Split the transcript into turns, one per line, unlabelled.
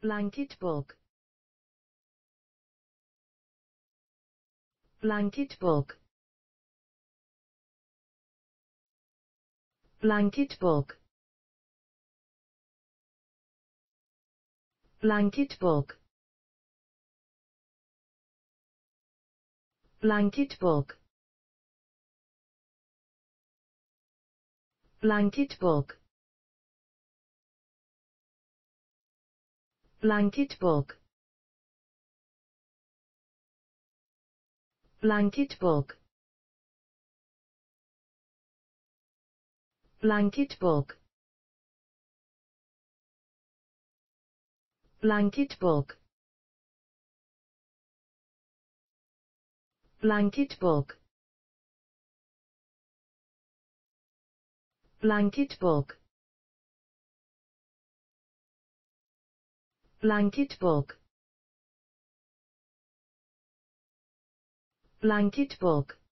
Blanket Bog. Blanket Bog. Blanket Bog. Blanket Bog. Blanket Bog. Blanket Bog. Blanket Bog. Blanket Bog. Blanket Bog. Blanket Bog. Blanket Bog. Blanket Bog. Blanket Bog. Blanket Bog.